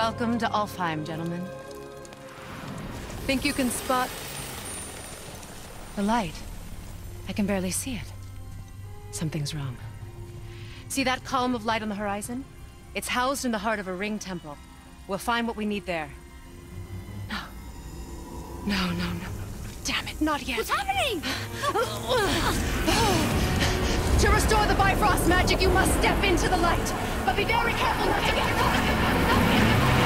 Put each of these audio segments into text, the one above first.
Welcome to Alfheim, gentlemen. Think you can spot the light? I can barely see it. Something's wrong. See that column of light on the horizon? It's housed in the heart of a ring temple. We'll find what we need there. No. No. Damn it, not yet. What's happening? To restore the Bifrost magic, you must step into the light. But be very careful not to get caught.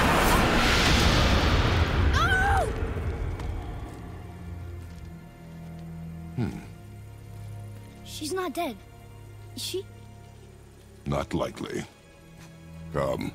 She's not dead. Is she? Not likely. Come.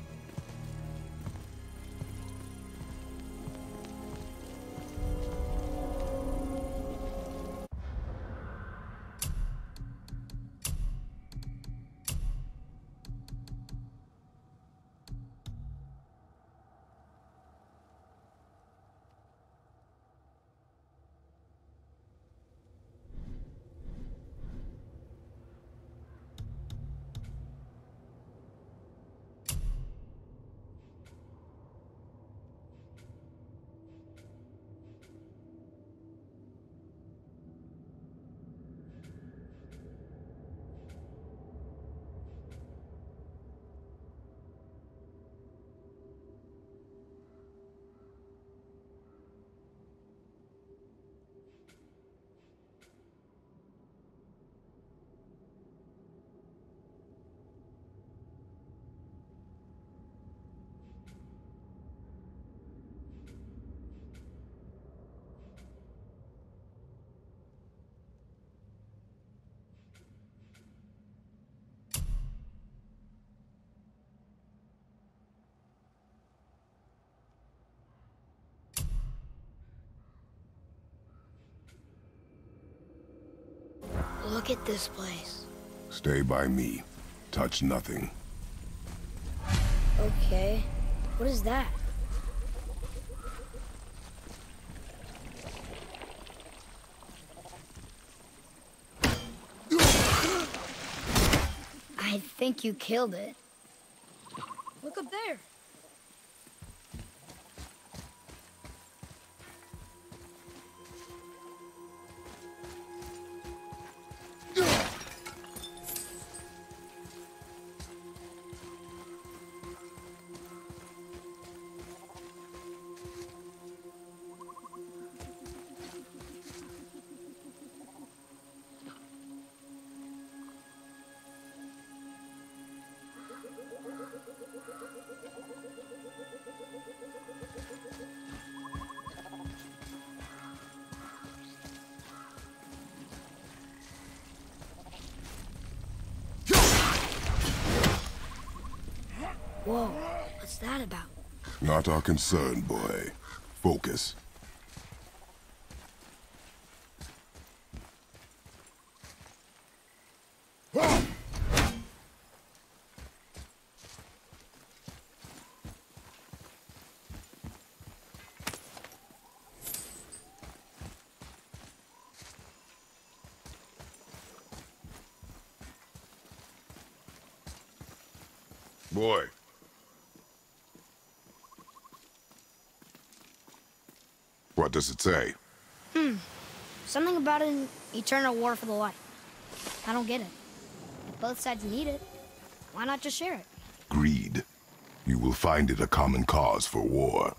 Look at this place. Stay by me. Touch nothing. Okay. What is that? I think you killed it. Look up there. Whoa, what's that about? Not our concern, boy. Focus. Boy. What does it say? Something about an eternal war for the light. I don't get it. If both sides need it, why not just share it? Greed. You will find it a common cause for war.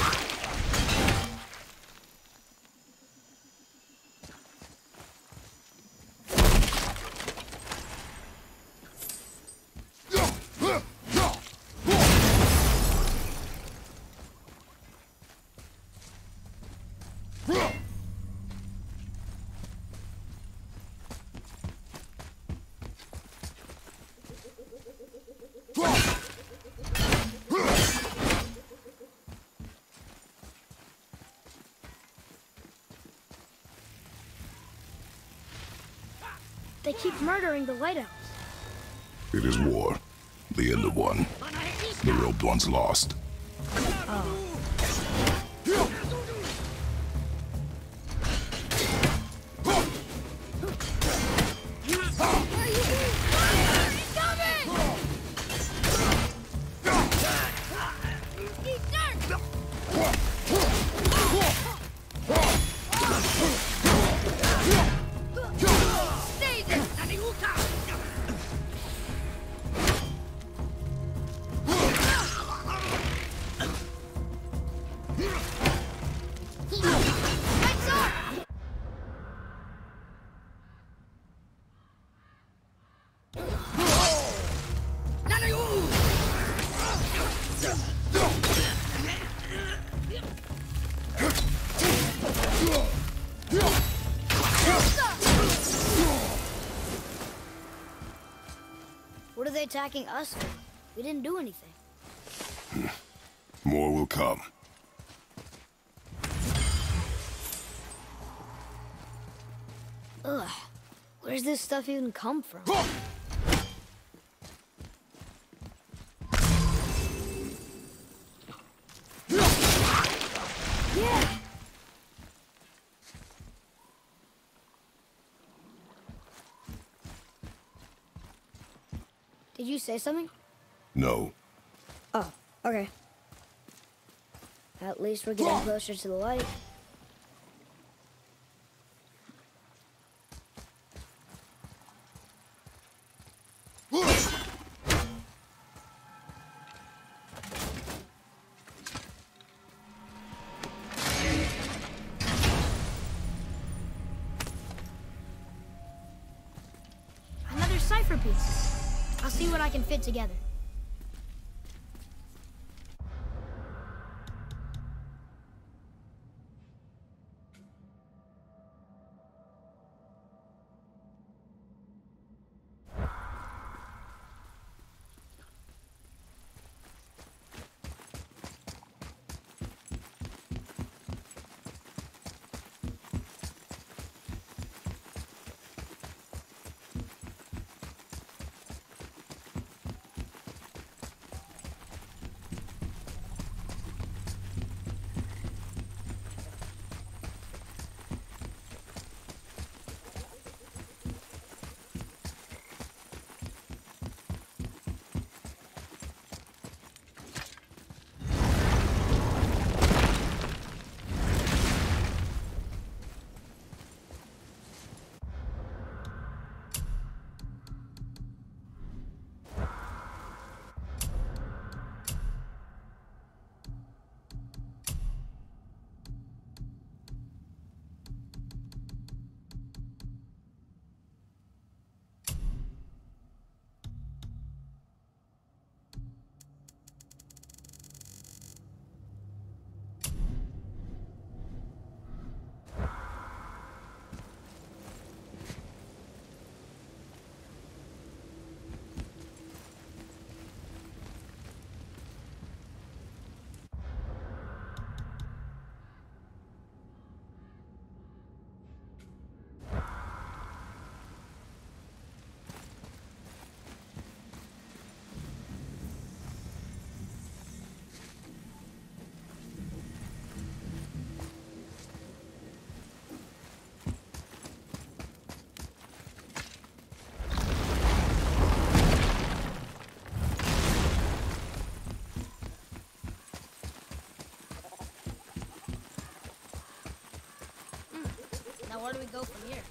They keep murdering the Light Elves. It is war. The end of one. The robed one's lost. What are they attacking us for? We didn't do anything. More will come. Ugh. Where's this stuff even come from? Yeah! Did you say something? No. Oh, okay. At least we're getting closer to the light. Another cipher piece. I'll see what I can fit together. Now where do we go from here?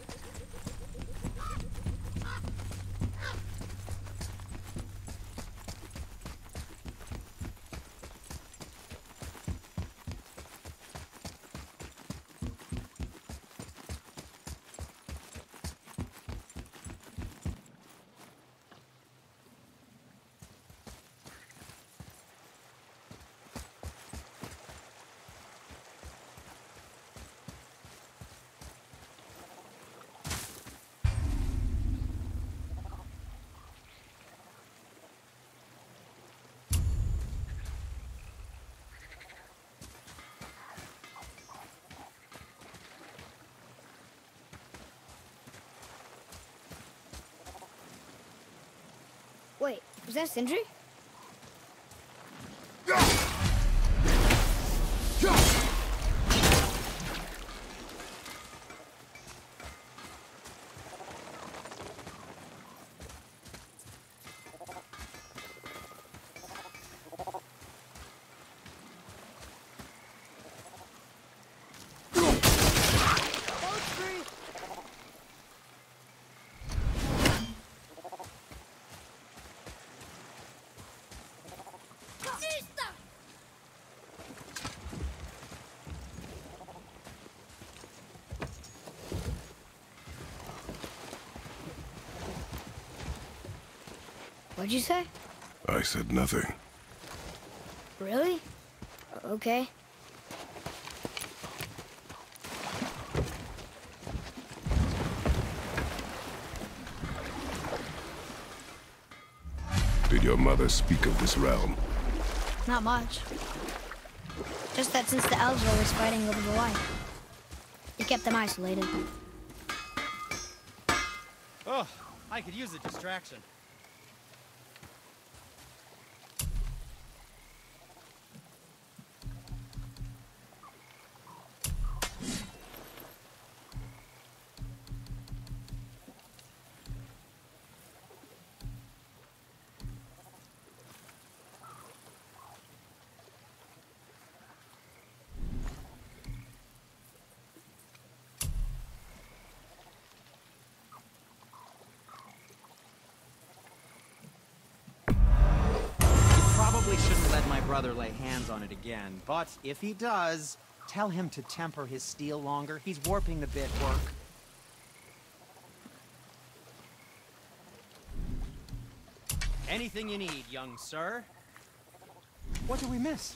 Wait, was that Sindri? What'd you say? I said nothing. Really? Okay. did your mother speak of this realm? Not much. Just that since the elves are always fighting over the light, they kept them isolated. Oh, I could use a distraction. Probably shouldn't let my brother lay hands on it again, but if he does, tell him to temper his steel longer. He's warping the bit work. Anything you need, young sir. What did we miss?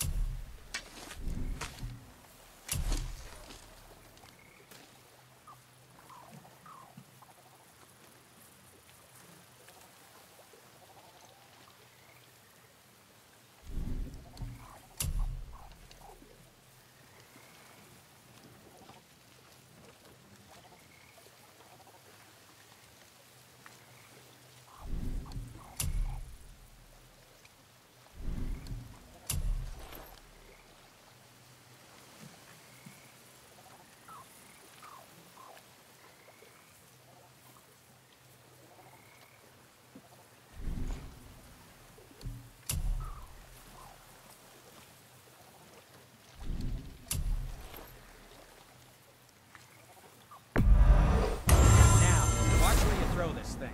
Throw this thing.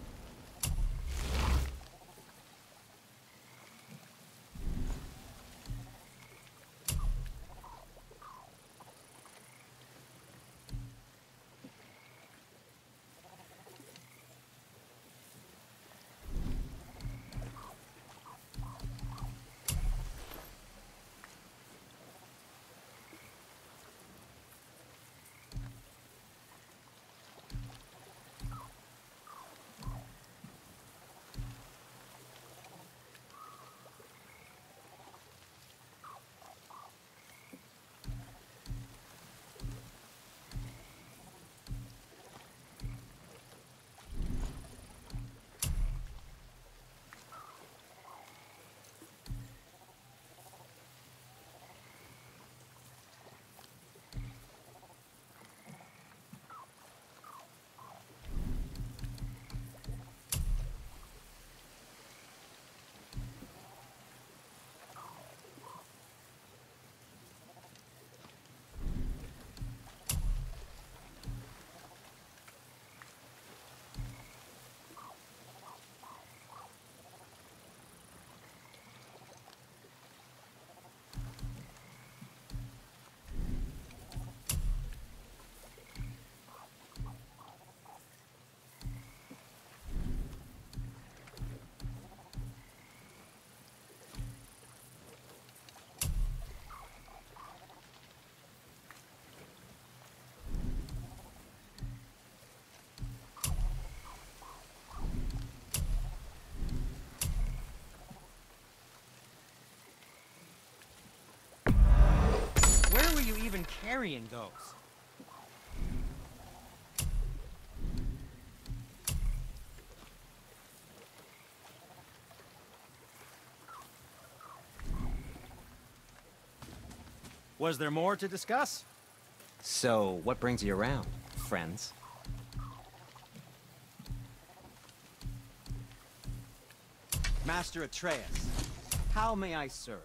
Where were you even carrying those? Was there more to discuss? So, what brings you around, friends? Master Atreus, how may I serve?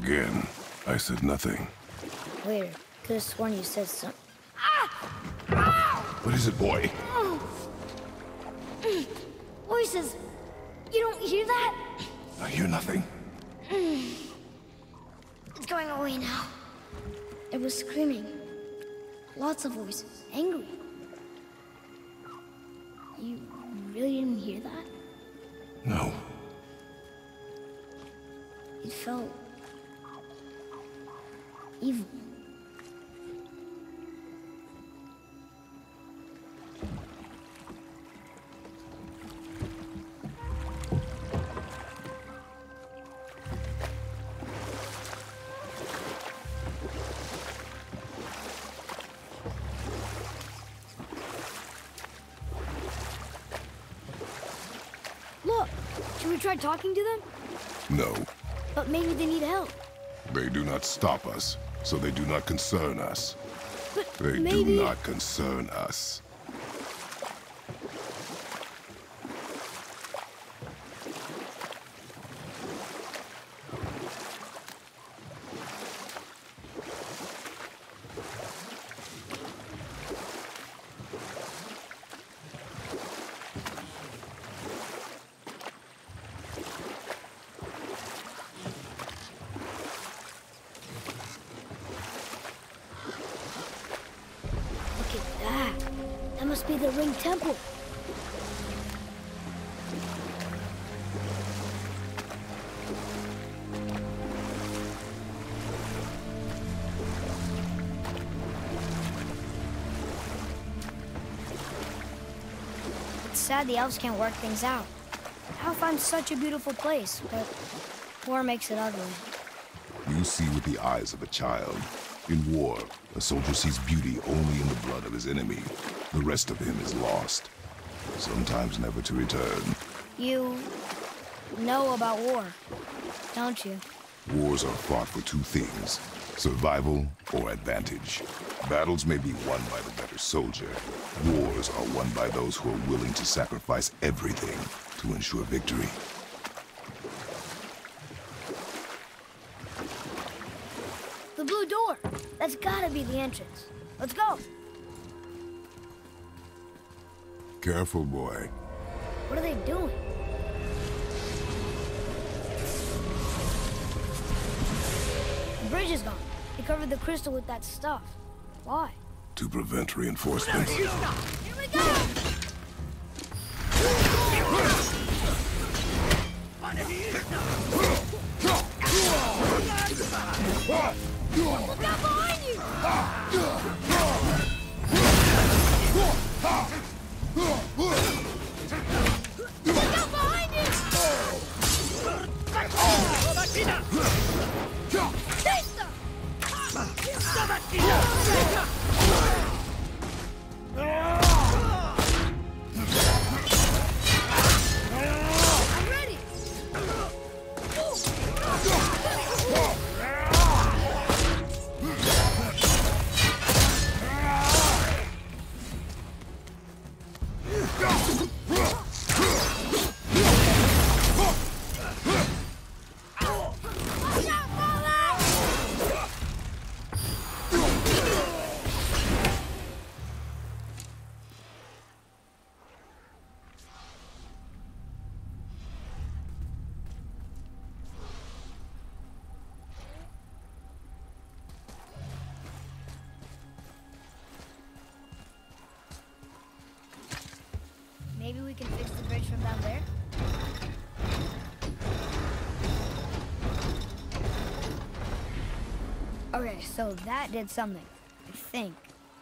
Again, I said nothing. Weird. Could have sworn you said something. What is it, boy? Voices! You don't hear that? I hear nothing. It's going away now. It was screaming. Lots of voices. Angry. You really didn't hear that? No. It felt... evil. Look! Should we try talking to them? No. But maybe they need help. They do not stop us, so they do not concern us. But They maybe... do not concern us. Look at that. That must be the Ring Temple. It's sad the elves can't work things out. Alfheim's such a beautiful place, but war makes it ugly. You see with the eyes of a child. In war, a soldier sees beauty only in the blood of his enemy. The rest of him is lost, sometimes never to return. You know about war, don't you? Wars are fought for two things, survival or advantage. Battles may be won by the better soldier. Wars are won by those who are willing to sacrifice everything to ensure victory. The blue door. That's gotta be the entrance. Let's go. Careful, boy. What are they doing? The bridge is gone. They covered the crystal with that stuff. Why? To prevent reinforcements. Here we go! Look out behind you! Look out behind you! Testa! I'm ready! Maybe we can fix the bridge from down there? Okay, so that did something, I think.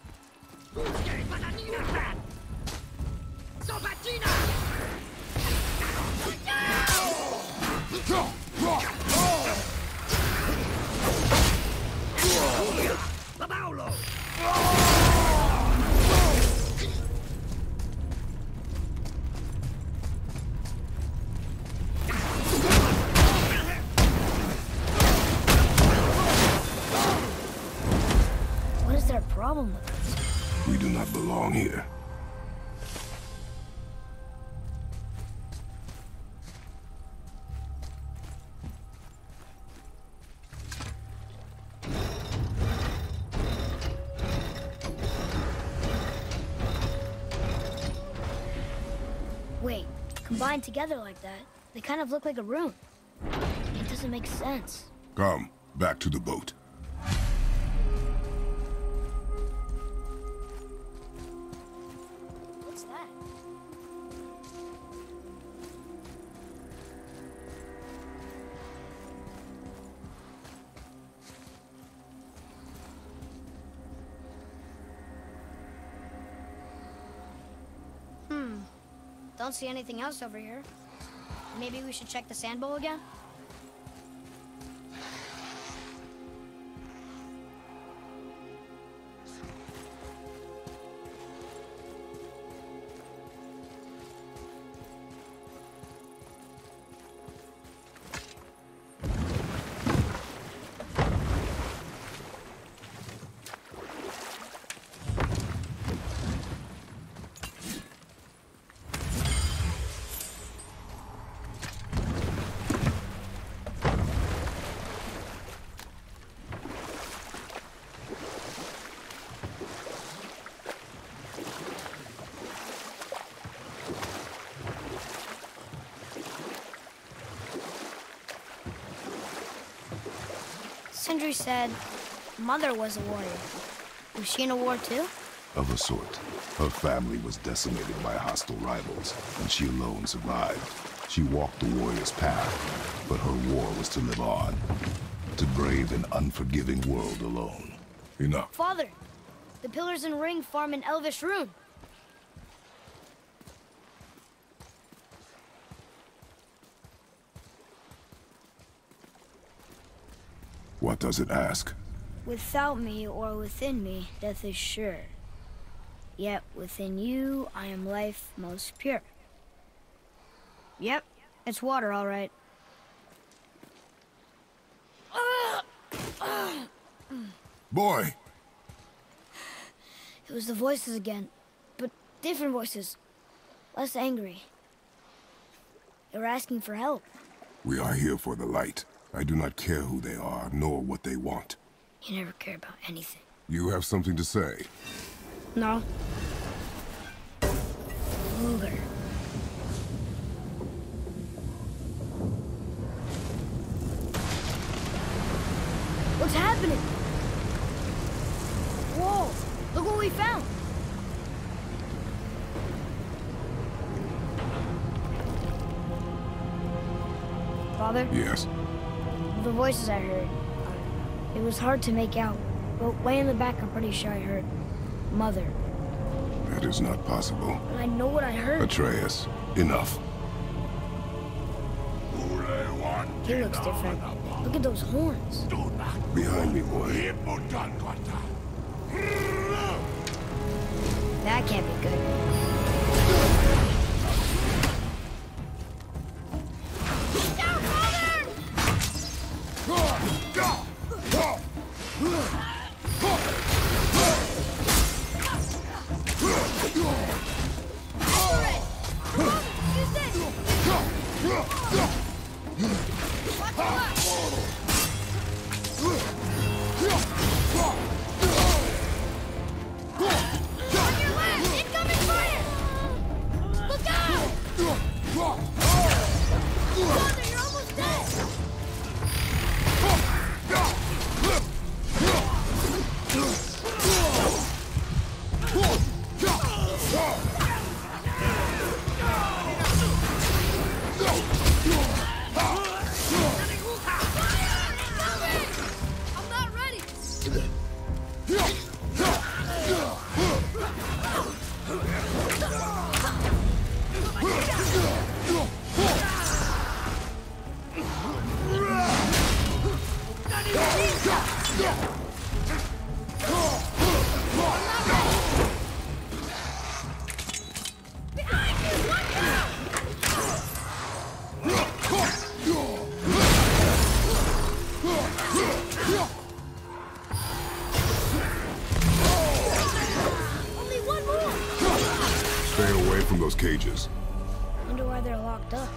What is their problem with us? We do not belong here. combined together like that, they kind of look like a rune. It doesn't make sense. Come, back to the boat. What's that? Don't see anything else over here. Maybe we should check the sand bowl again? Sindri said Mother was a warrior. Was she in a war too? Of a sort. Her family was decimated by hostile rivals, and she alone survived. She walked the warrior's path, but her war was to live on. To brave an unforgiving world alone. Enough. Father, the pillars and ring form an elvish rune. What does it ask? Without me or within me, death is sure. Yet within you, I am life most pure. Yep, it's water, all right. Boy! It was the voices again, but different voices. Less angry. They were asking for help. We are here for the light. I do not care who they are, nor what they want. You never care about anything. You have something to say? No. Luger. What's happening? Whoa! Look what we found! Father? Yes. The voices I heard, it was hard to make out, but way in the back I'm pretty sure I heard Mother. That is not possible. But I know what I heard. Atreus, enough. He looks different. Look at those horns. Behind me, boy. That can't be good. Stay away from those cages. Wonder why they're locked up.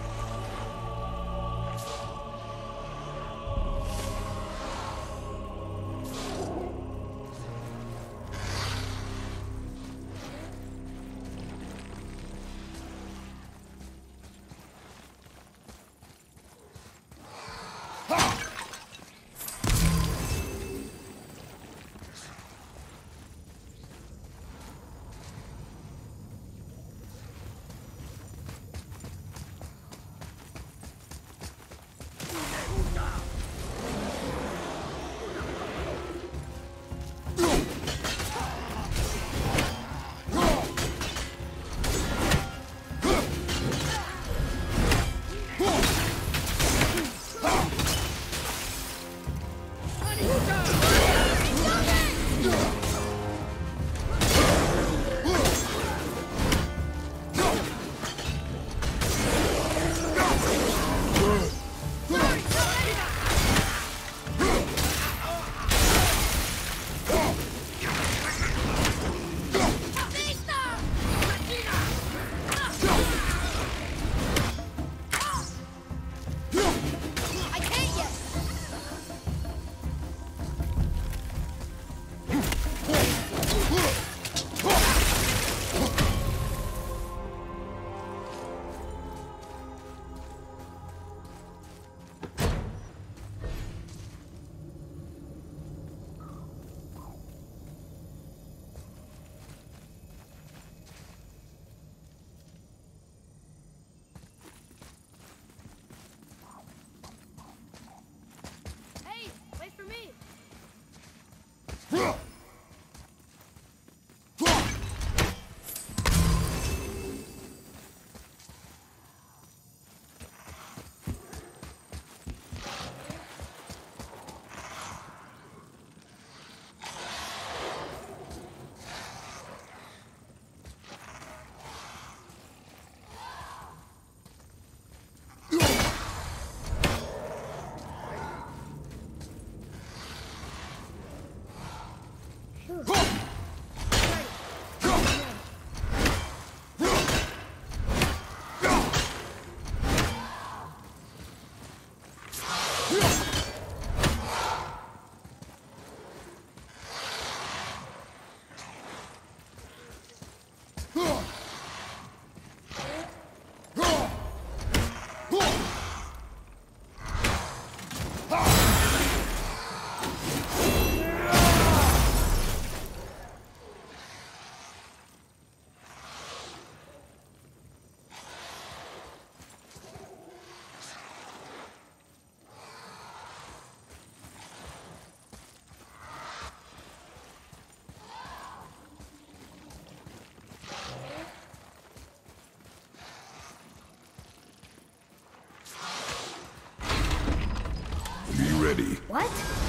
Ready. What?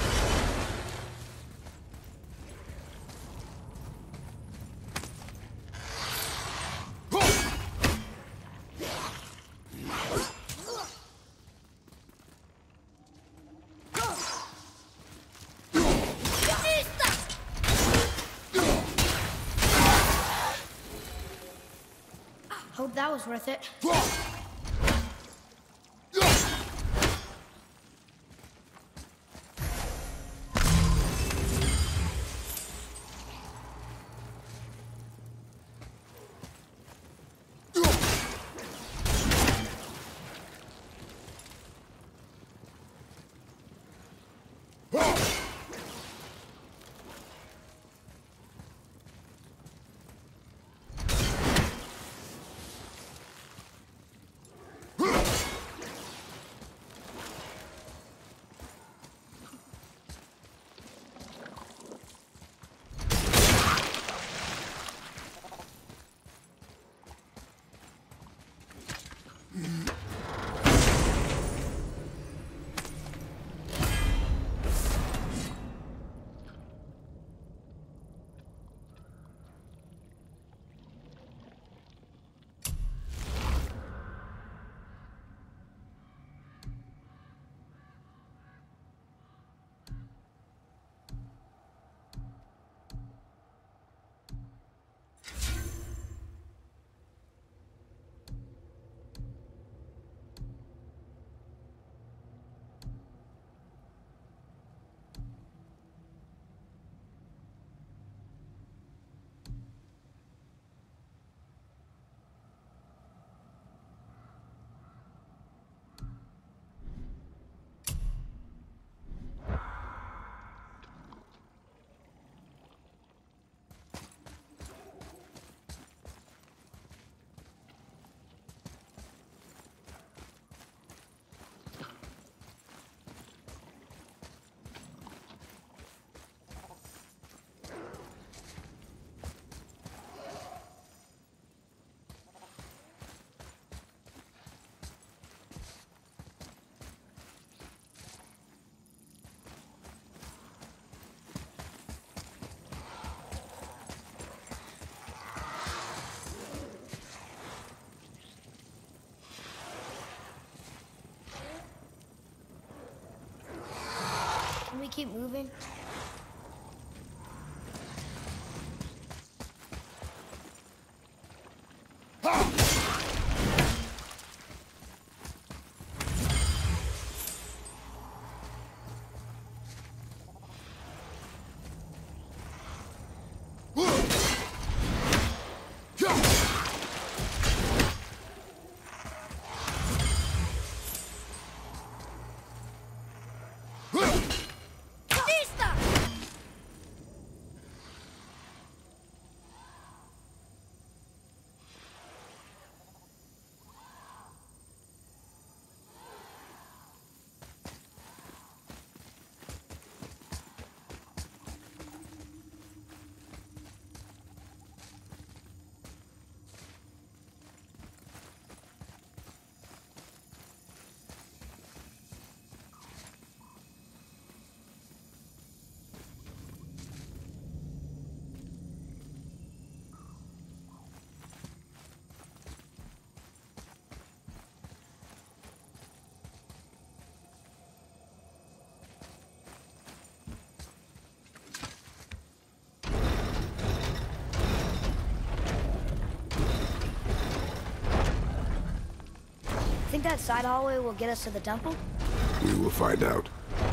Hope that was worth it. Can we keep moving? that side hallway will get us to the temple? We will find out.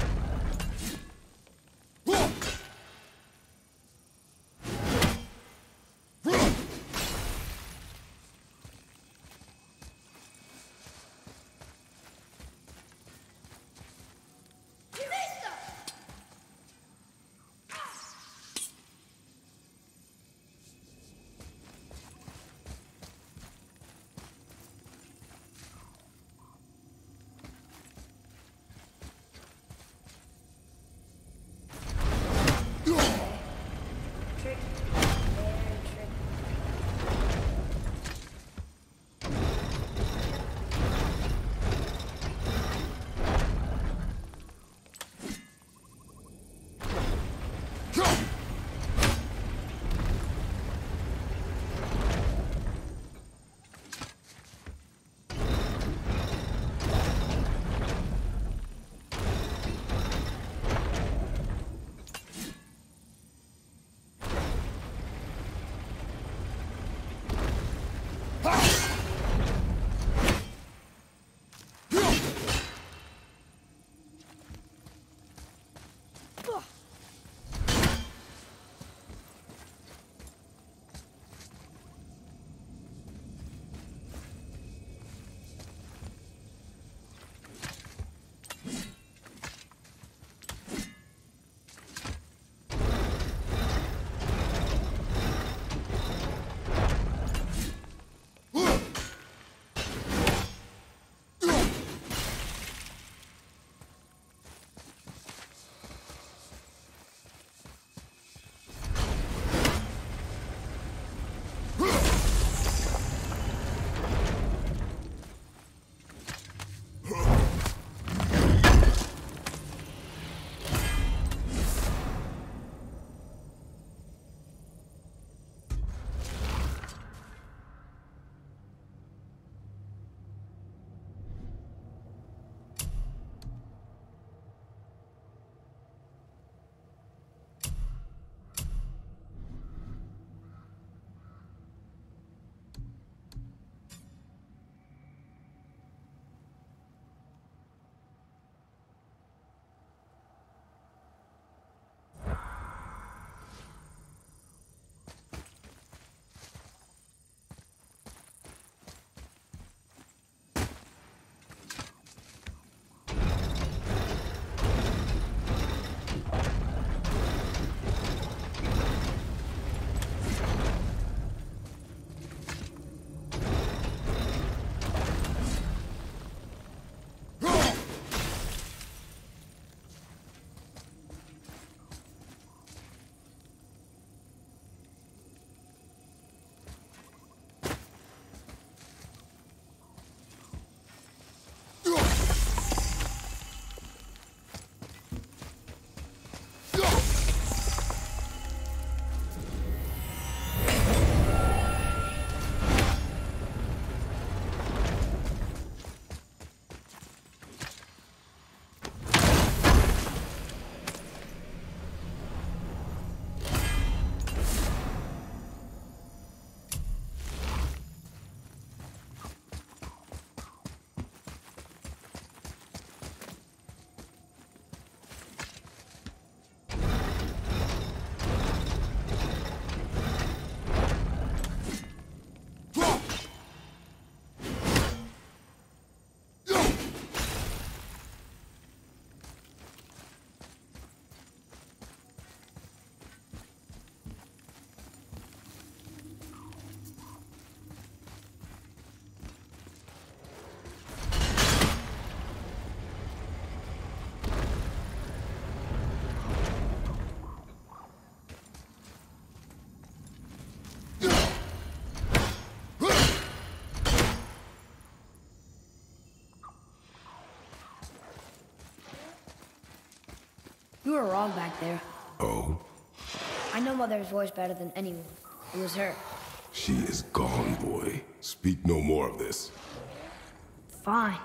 You were wrong back there. Oh? I know Mother's voice better than anyone. It was her. She is gone, boy. Speak no more of this. Fine.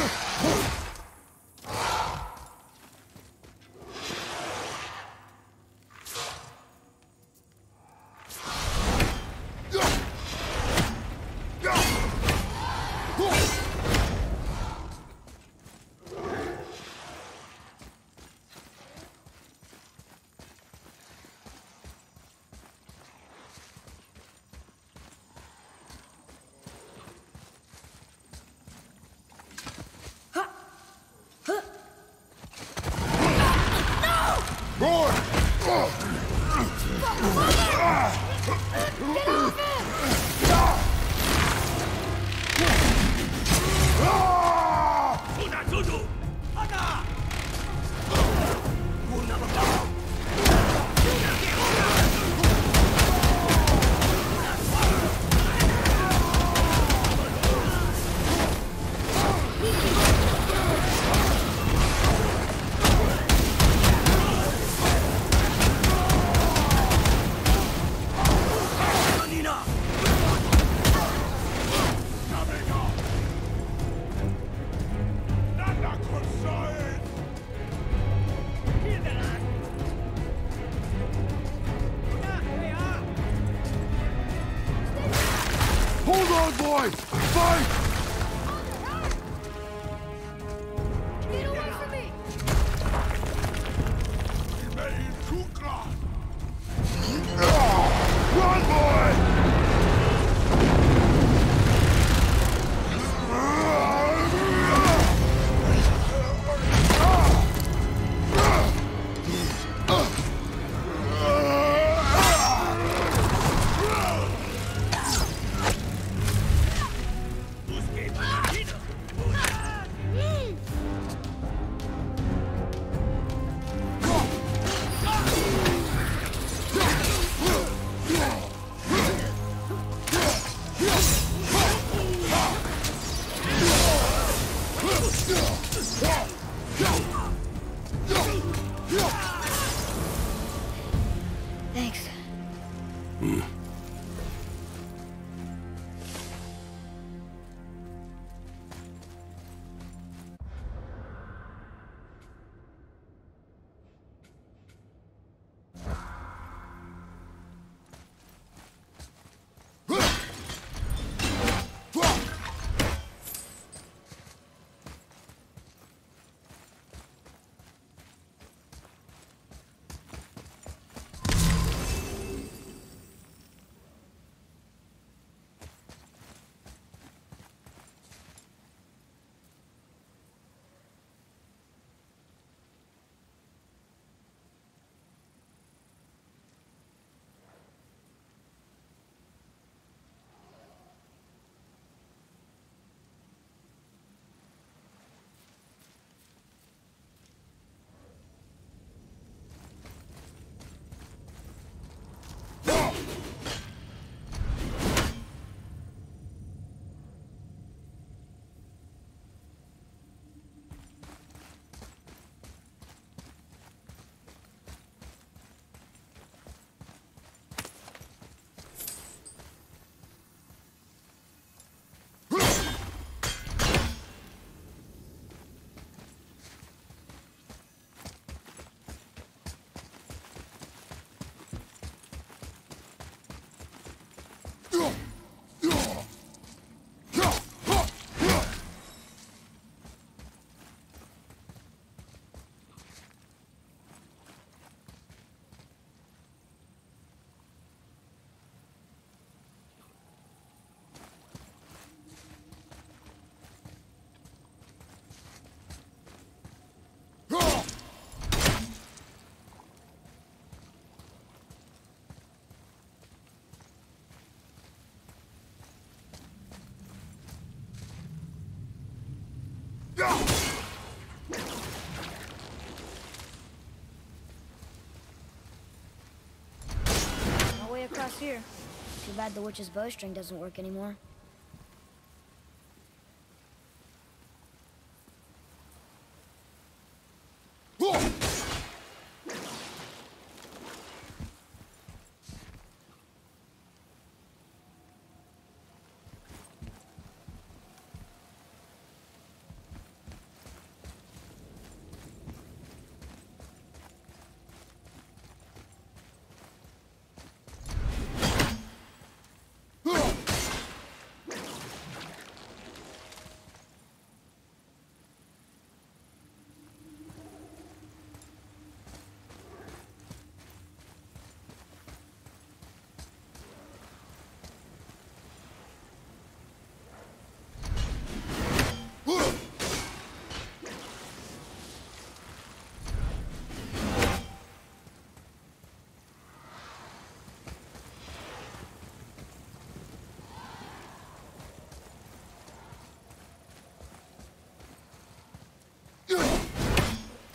Thanks. No way across here. Too bad the witch's bowstring doesn't work anymore.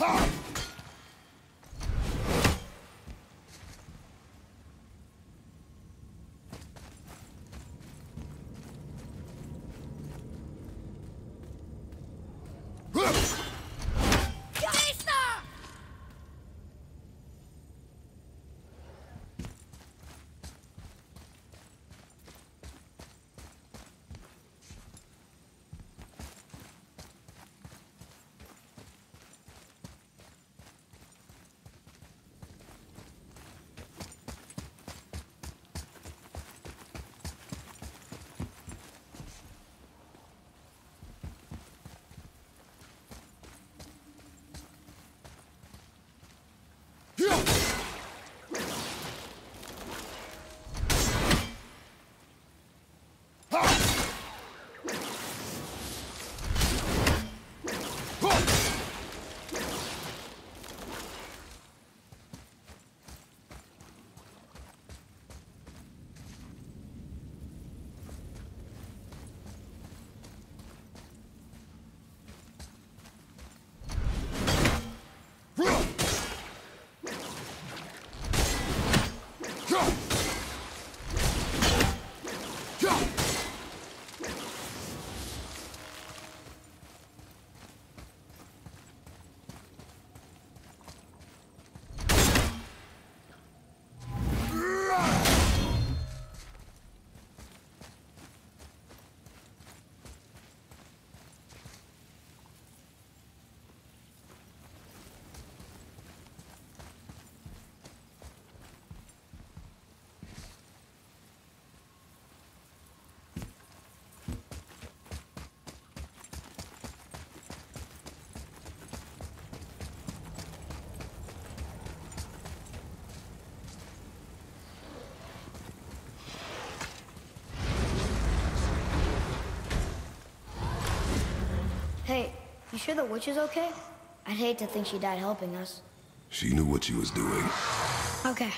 Hey, you sure the witch is okay? I'd hate to think she died helping us. She knew what she was doing. Okay.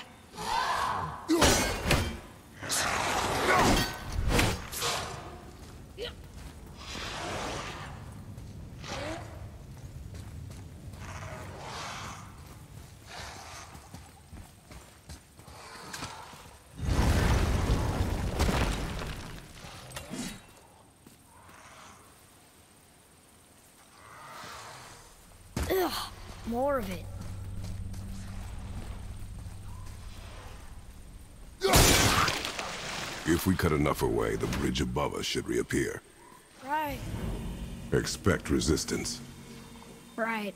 Ugh, more of it. If we cut enough away, the bridge above us should reappear. Right. Expect resistance. Right.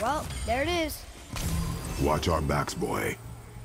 Well, there it is. Watch our backs, boy.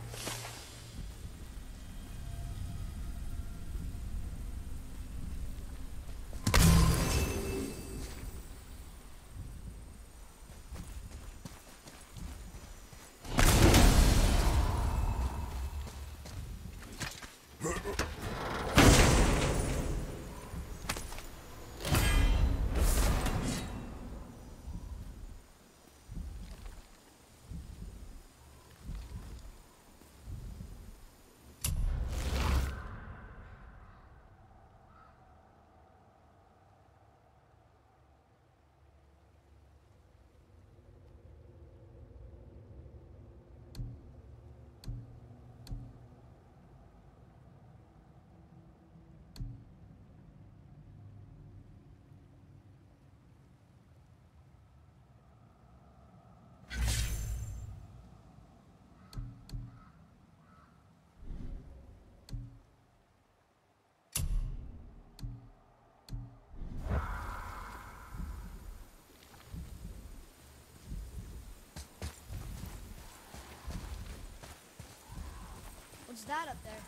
What's that up there?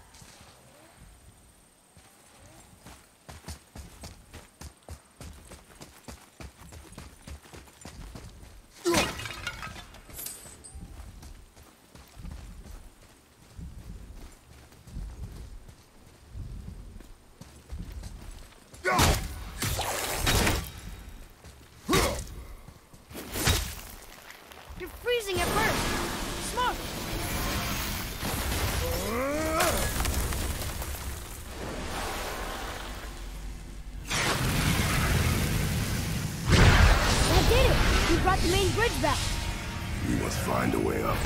You're freezing at first. Smoke! That did it! You brought the main bridge back. We must find a way up.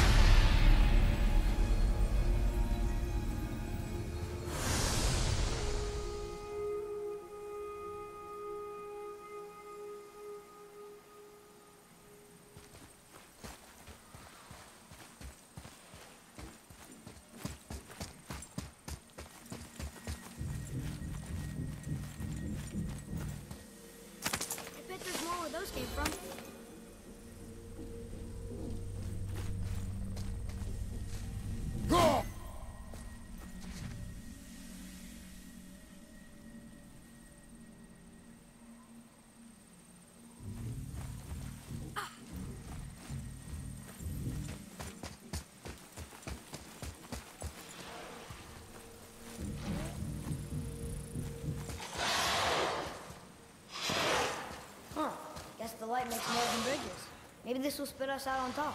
I bet there's more where those came from. Huh. Guess the light makes more than bridges. Maybe this will spit us out on top.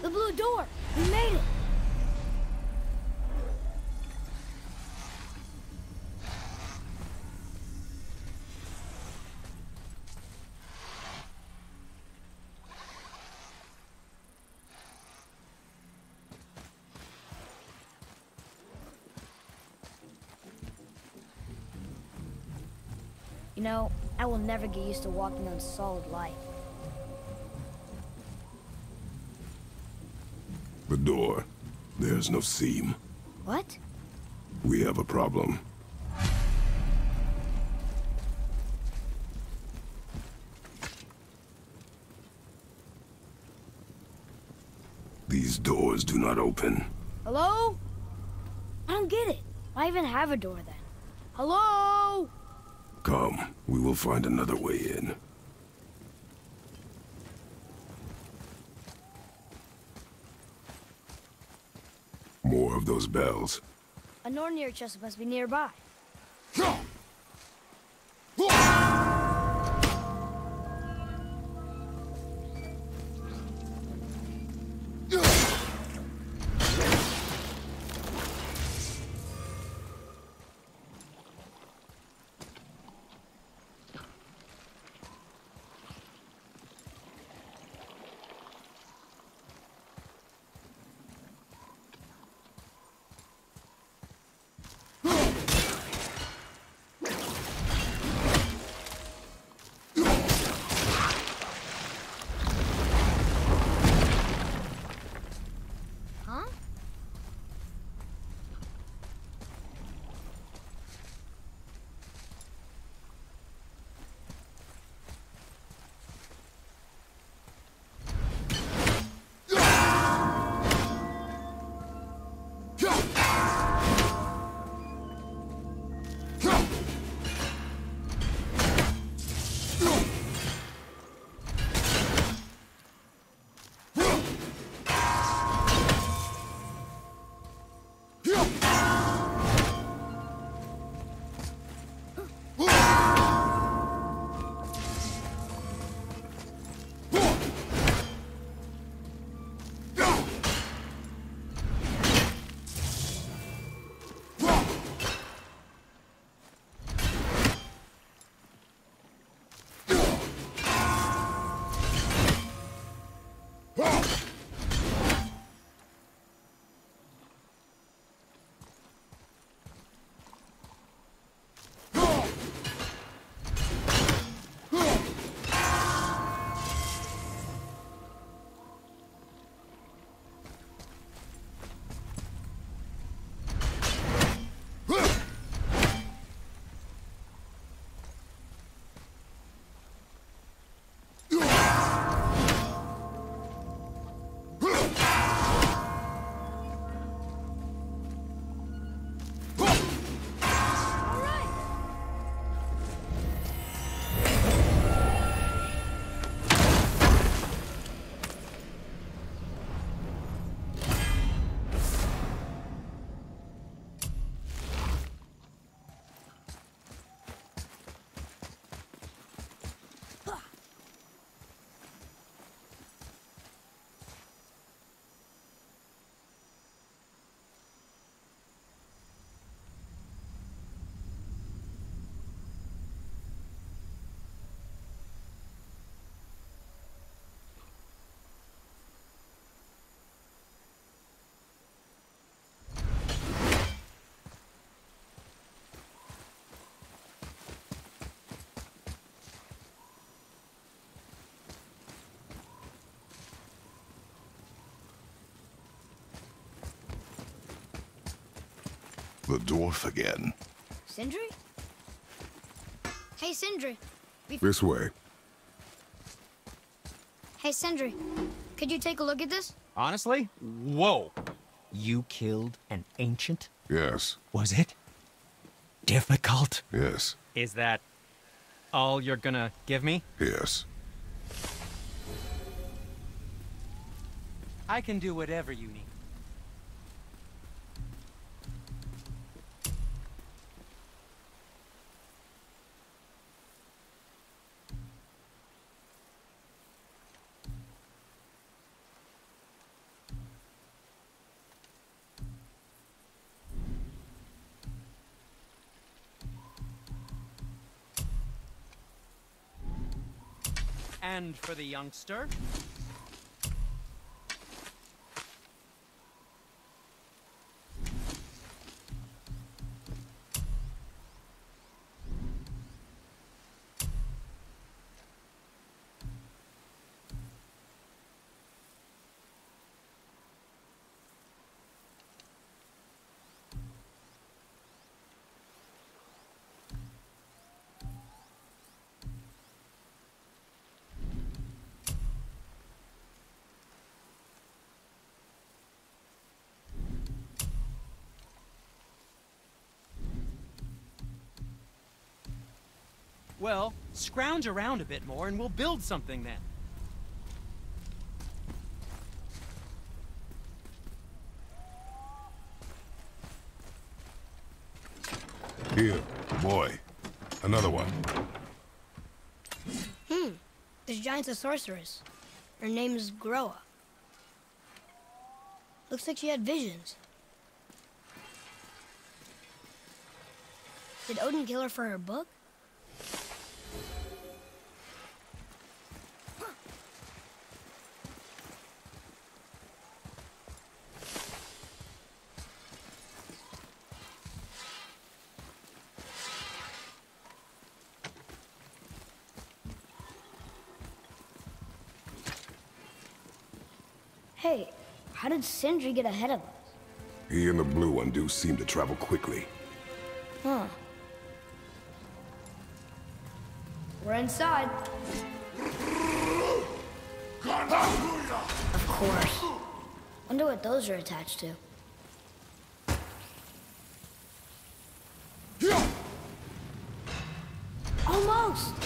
The blue door! We made it! You know, I will never get used to walking on solid light. The door. There's no seam. What? We have a problem. These doors do not open. Hello? I don't get it. Why even have a door then? Hello? Come, we will find another way in. More of those bells. A Nornir chest must be nearby. Huh? The dwarf again. Sindri? Hey, Sindri. This way. Hey, Sindri. Could you take a look at this? Honestly? Whoa. You killed an ancient? Yes. Was it difficult? Yes. Is that all you're gonna give me? Yes. I can do whatever you need. And for the youngster? Well, scrounge around a bit more and we'll build something then. Here, boy. Another one. This giant's a sorceress. Her name is Groa. Looks like she had visions. Did Odin kill her for her book? Hey, how did Sindri get ahead of us? He and the blue one do seem to travel quickly. Huh. We're inside. Of course. Wonder what those are attached to. Almost!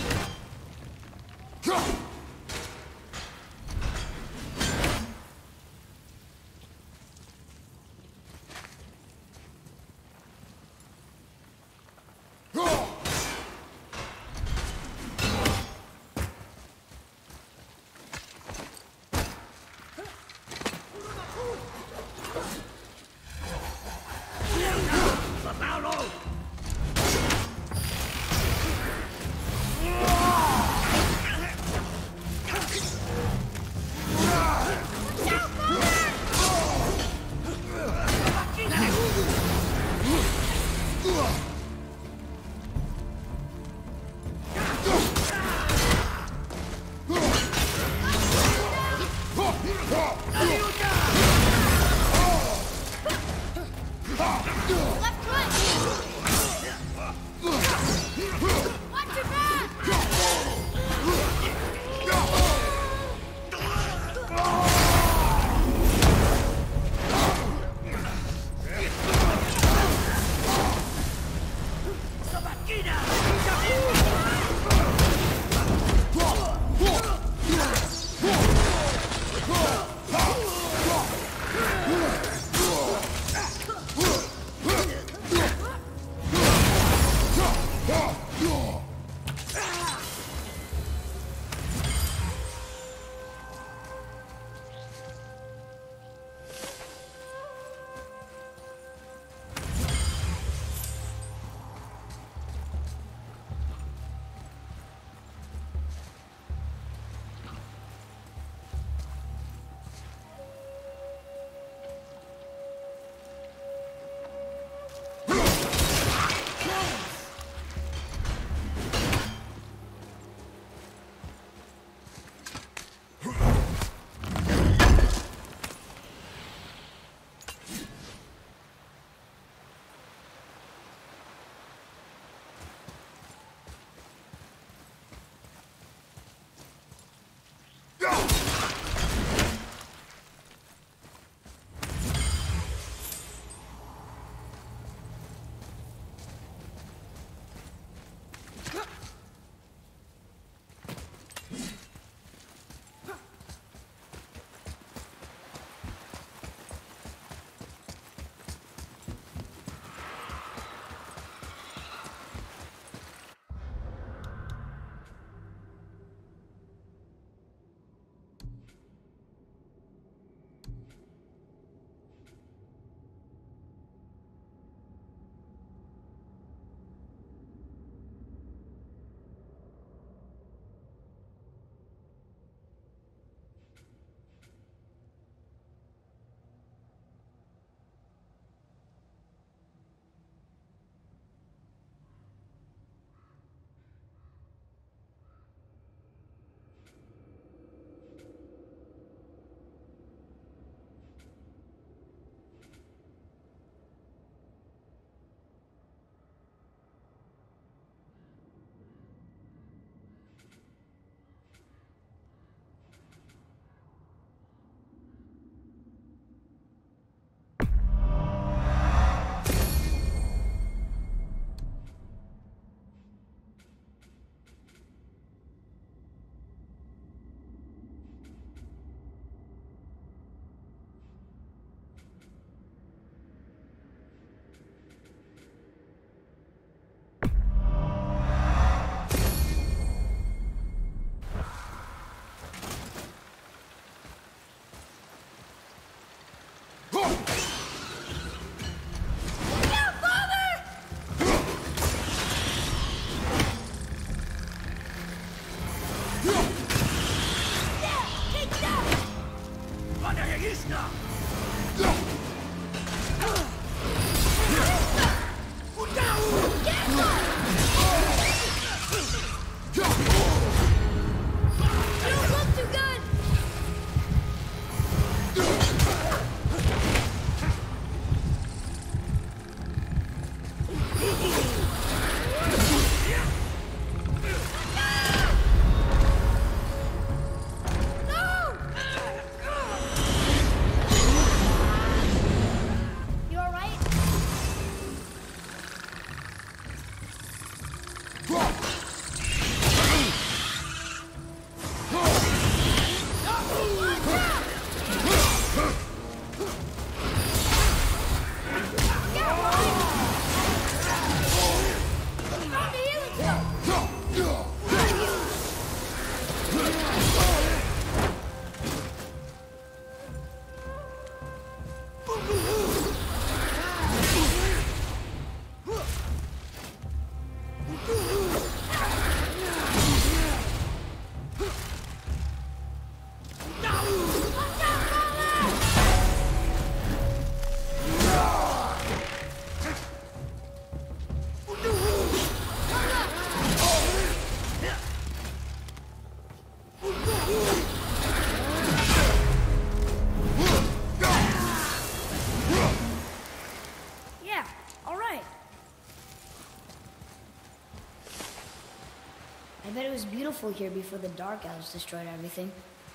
I bet it was beautiful here before the Dark Elves destroyed everything.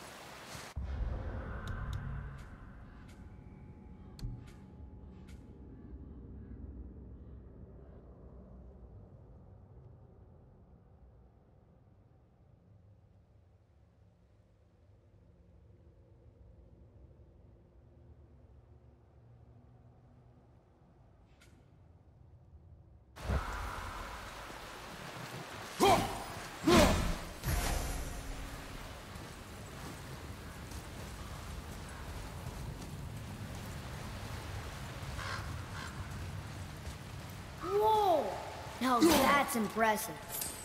Whoa! Now that's impressive.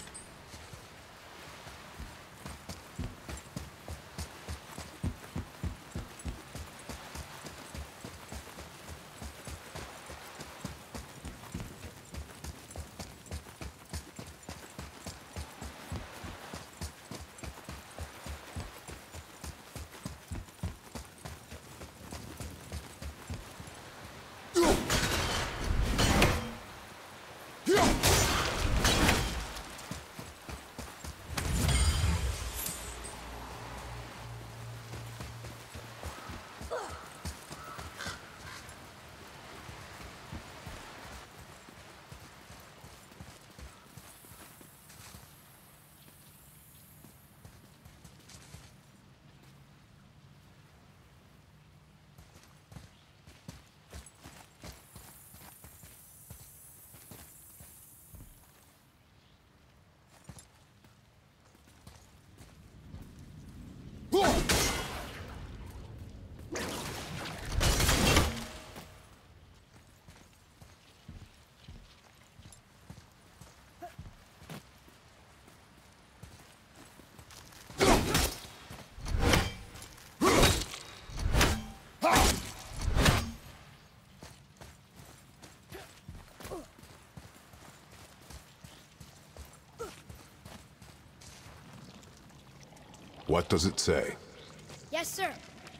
What does it say? Yes, sir.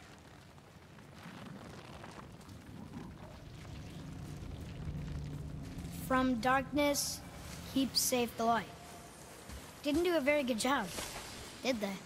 From darkness, keep safe the light. Didn't do a very good job, did they?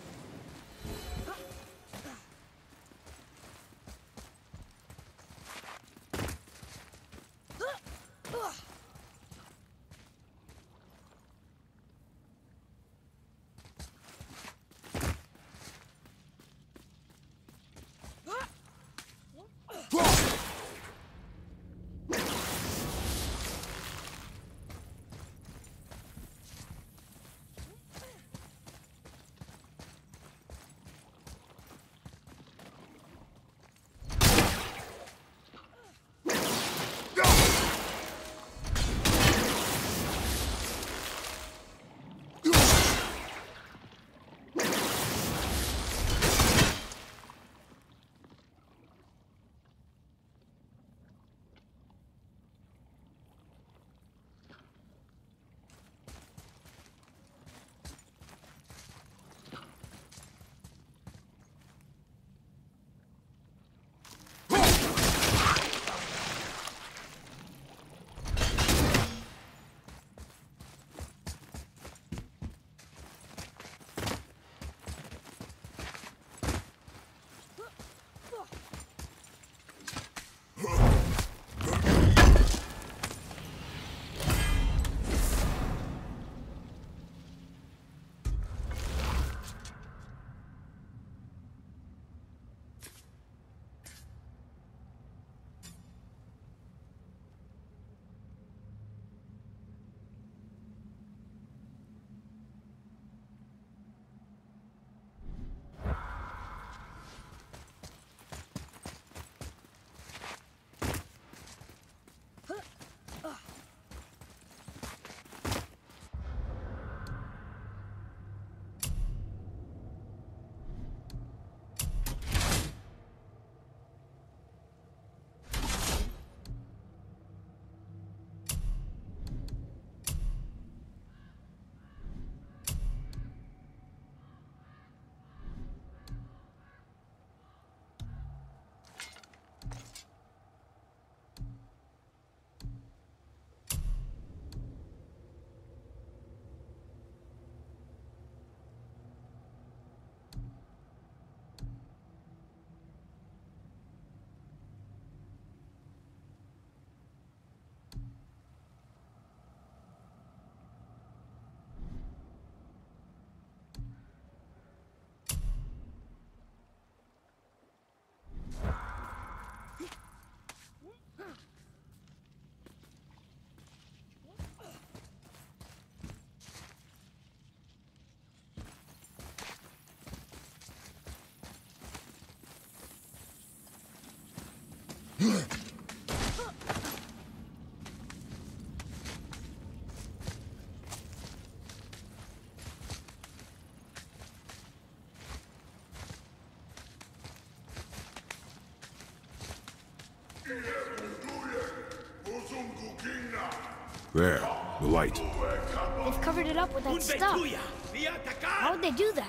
There, the light. They've covered it up with that stuff. How would they do that?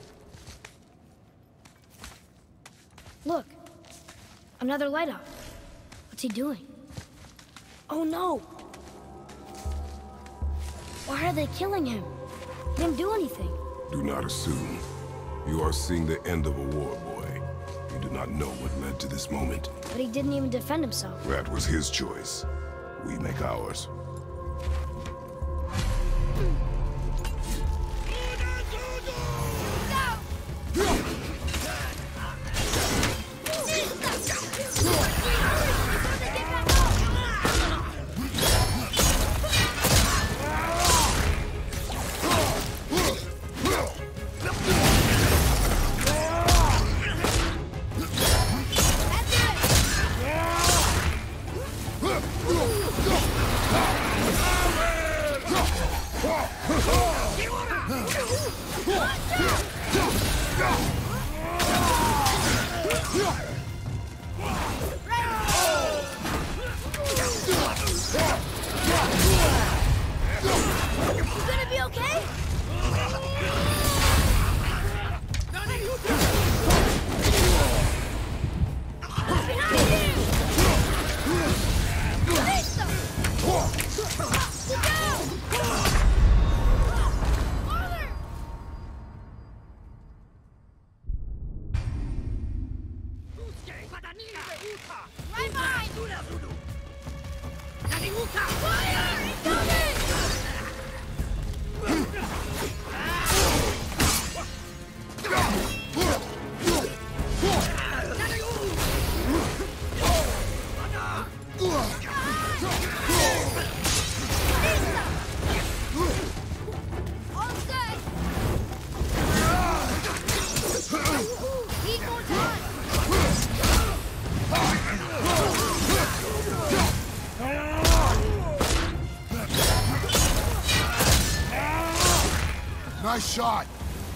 Look. Another light up. What's he doing? Oh no! Why are they killing him? He didn't do anything. Do not assume. You are seeing the end of a war, boy. You do not know what led to this moment. But he didn't even defend himself. That was his choice. We make ours. Nice shot.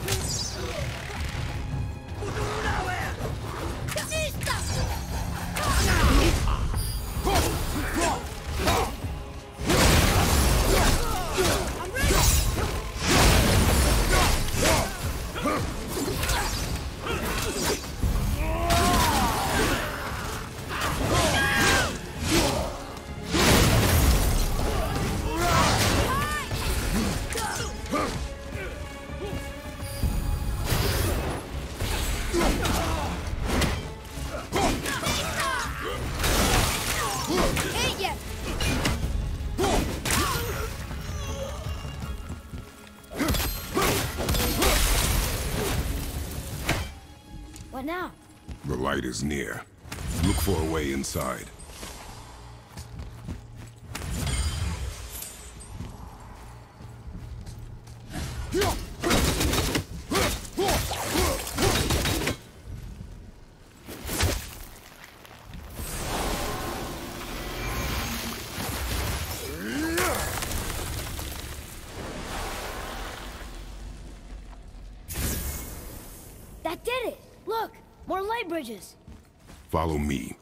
What now? The light is near. Look for a way inside. That did it! Look! More light bridges! Follow me.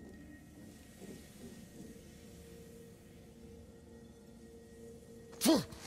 Phew.